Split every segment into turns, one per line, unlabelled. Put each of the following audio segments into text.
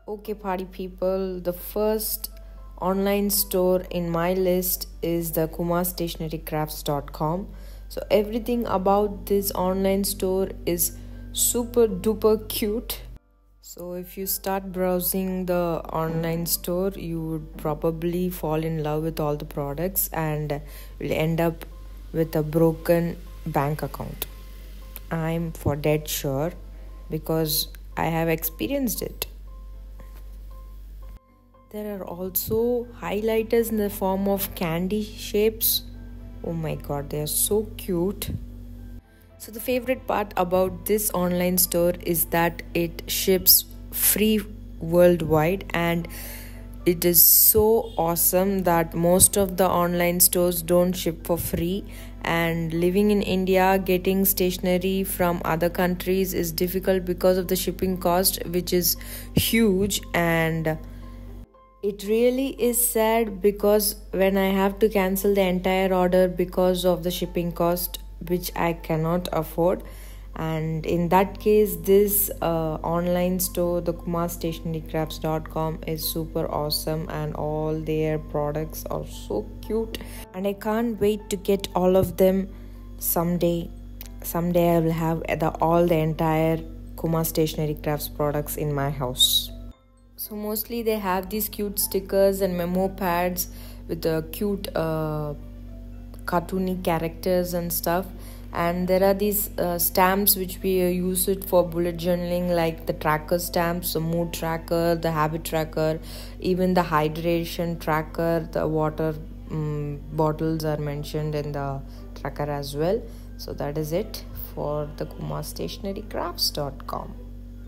Okay, party people, the first online store in my list is the kumarstationerycrafts.com. So, everything about this online store is super duper cute. So, if you start browsing the online store, you would probably fall in love with all the products and will end up with a broken bank account. I'm for dead sure because I have experienced it. There are also highlighters in the form of candy shapes. Oh my god, they are so cute. So, the favorite part about this online store is that it ships free worldwide, and it is so awesome that most of the online stores don't ship for free. And living in India, getting stationery from other countries is difficult because of the shipping cost, which is huge. And it really is sad because when I have to cancel the entire order because of the shipping cost, which I cannot afford. And in that case, this online store, the kumarstationerycrafts.com, is super awesome, and all their products are so cute. And I can't wait to get all of them someday. Someday I will have all the entire Kumar Stationery Crafts products in my house. So mostly they have these cute stickers and memo pads with the cute cartoony characters and stuff. And there are these stamps which we use it for bullet journaling, like the tracker stamps, the mood tracker, the habit tracker, even the hydration tracker. The water bottles are mentioned in the tracker as well. So that is it for the kumarstationerycrafts.com.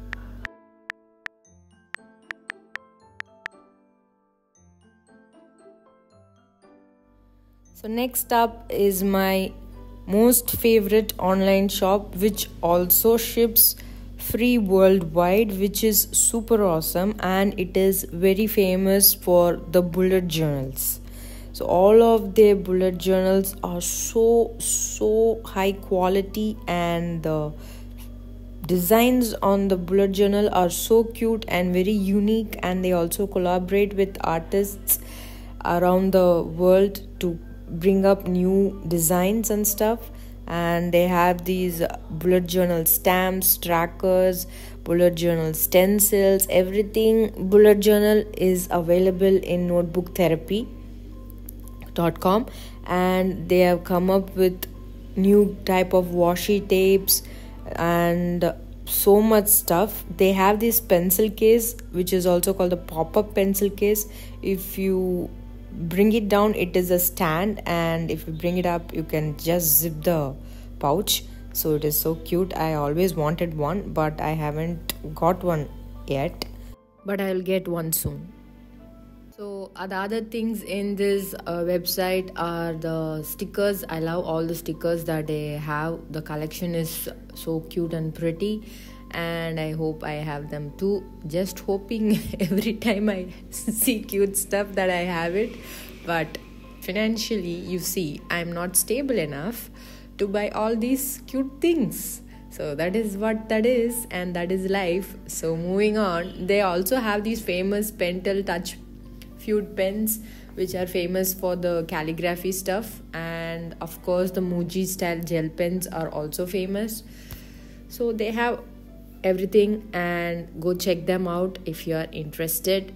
So next up is my most favorite online shop, which also ships free worldwide, which is super awesome, and it is very famous for the bullet journals. So all of their bullet journals are so high quality, and the designs on the bullet journal are so cute and very unique, and they also collaborate with artists around the world to bring up new designs and stuff. And they have these bullet journal stamps, trackers, bullet journal stencils, everything bullet journal is available in notebooktherapy.com. And they have come up with new type of washi tapes and so much stuff. They have this pencil case which is also called the pop-up pencil case. If you bring it down, it is a stand, and if you bring it up, you can just zip the pouch. So it is so cute. I always wanted one, but I haven't got one yet, but I'll get one soon. So the other things in this website are the stickers. I love all the stickers that they have. The collection is so cute and pretty, and I hope I have them too. Just hoping every time I see cute stuff that I have it. But financially, you see, I'm not stable enough to buy all these cute things. So that is what that is, and that is life. So moving on, they also have these famous Pentel Touch Feud pens, which are famous for the calligraphy stuff. And of course, the Muji style gel pens are also famous. So they have everything, and go check them out if you are interested.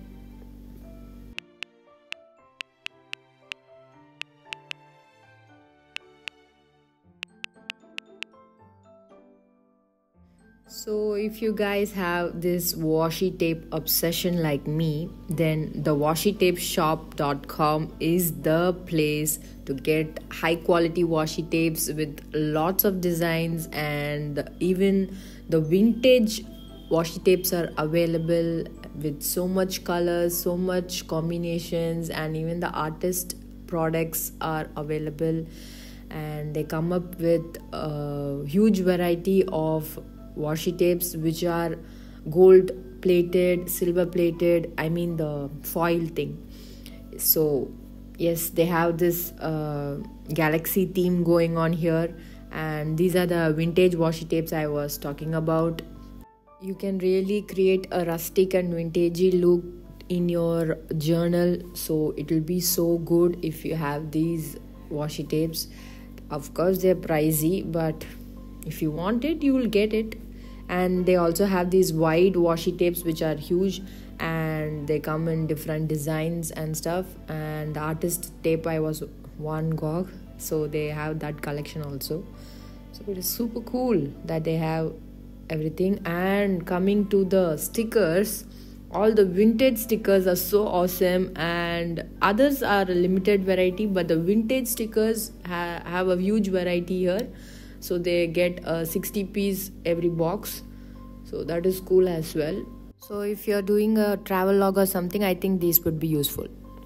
So if you guys have this washi tape obsession like me, then the washitapeshop.com is the place to get high quality washi tapes with lots of designs, and even the vintage washi tapes are available with so much colors, so much combinations, and even the artist products are available. And they come up with a huge variety of washi tapes which are gold plated, silver plated, I mean the foil thing. So yes, they have this galaxy theme going on here, and these are the vintage washi tapes I was talking about. You can really create a rustic and vintagey look in your journal, so it will be so good if you have these washi tapes. Of course they're pricey, but if you want it you will get it. And they also have these wide washi tapes which are huge, and they come in different designs and stuff. And the artist tape I was Van Gogh, so they have that collection also. So it is super cool that they have everything. And coming to the stickers, all the vintage stickers are so awesome, and others are a limited variety, but the vintage stickers have a huge variety here. So they get a 60 piece every box, so that is cool as well. So if you're doing a travel log or something, I think these would be useful.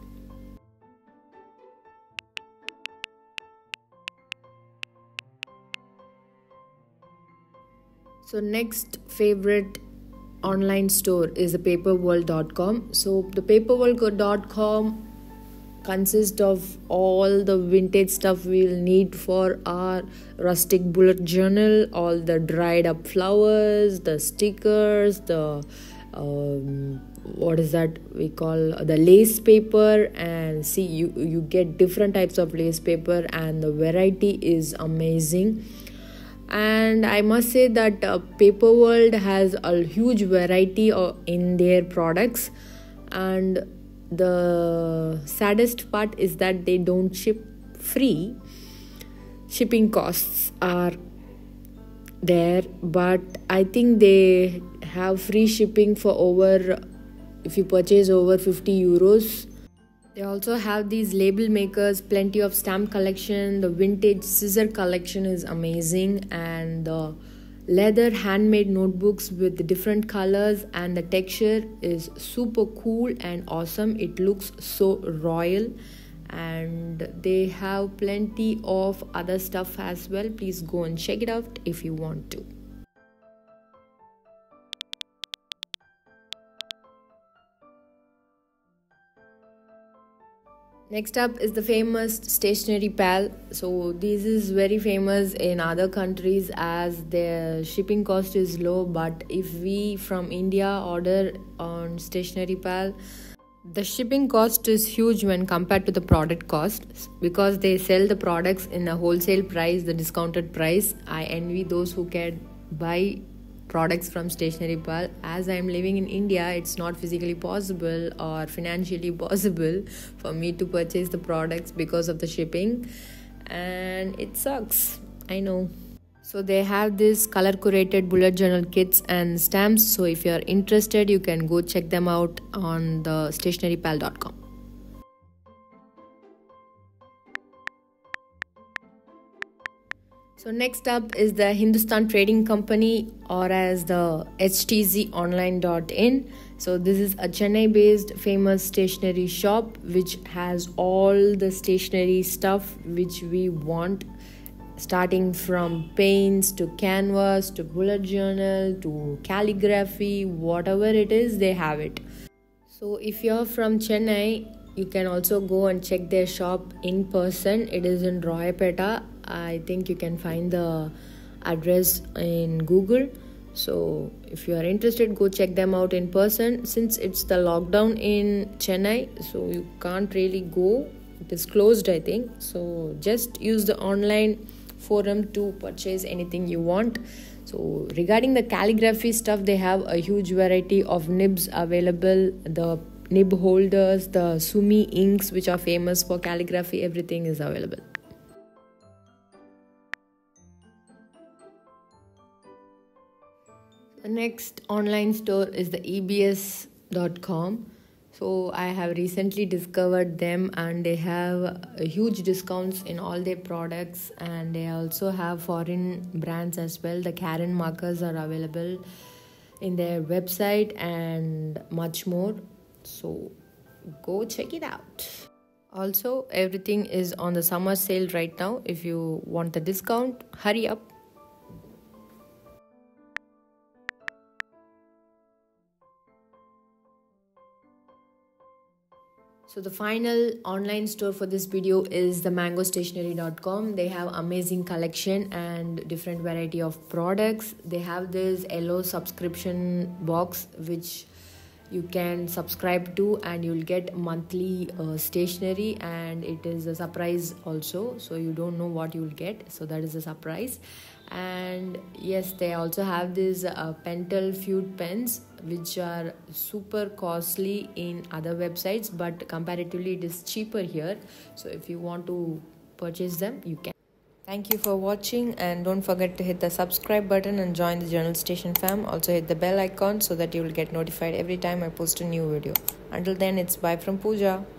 So next favorite online store is the paperworld.com. So the paperworld.com consists of all the vintage stuff we'll need for our rustic bullet journal, all the dried up flowers, the stickers, the what is that we call the lace paper. And see, you get different types of lace paper, and the variety is amazing. And I must say that Paper World has a huge variety in their products. And the saddest part is that they don't ship free. Shipping costs are there, but I think they have free shipping for over, if you purchase over 50 euros. They also have these label makers, plenty of stamp collection. The vintage scissor collection is amazing, and the leather handmade notebooks with different colors, and the texture is super cool and awesome. It looks so royal. And they have plenty of other stuff as well. Please go and check it out if you want to. Next up is the famous Stationery Pal. So this is very famous in other countries as their shipping cost is low. But if we from India order on Stationery Pal, the shipping cost is huge when compared to the product cost, because they sell the products in a wholesale price, the discounted price. I envy those who can buy products from Stationery Pal. As I am living in India, it's not physically possible or financially possible for me to purchase the products because of the shipping, and it sucks, I know. So they have this color curated bullet journal kits and stamps. So if you are interested, you can go check them out on the stationerypal.com. So next up is the Hindustan Trading Company, or as the htzonline.in. So this is a Chennai based famous stationery shop which has all the stationery stuff which we want, starting from paints to canvas to bullet journal to calligraphy, whatever it is, they have it. So if you're from Chennai, you can also go and check their shop in person. It is in Royapeta. I think you can find the address in Google. So if you are interested, go check them out in person. Since it's the lockdown in Chennai, so you can't really go. It is closed, I think. So just use the online forum to purchase anything you want. So regarding the calligraphy stuff, they have a huge variety of nibs available. The nib holders, the Sumi inks which are famous for calligraphy, everything is available. The next online store is the ebs.com. So I have recently discovered them, and they have huge discounts in all their products, and they also have foreign brands as well. The Karen markers are available in their website and much more. So go check it out. Also, everything is on the summer sale right now. If you want the discount, hurry up. So the final online store for this video is the mangostationery.com. They have amazing collection and different variety of products. They have this yellow subscription box which you can subscribe to, and you'll get monthly stationery, and it is a surprise also, so you don't know what you'll get, so that is a surprise. And yes, they also have these Pentel Feud pens which are super costly in other websites, but comparatively it is cheaper here, so if you want to purchase them, you can. Thank you for watching, and don't forget to hit the subscribe button and join the Journal Station fam. Also hit the bell icon so that you will get notified every time I post a new video. Until then, it's bye from Pooja.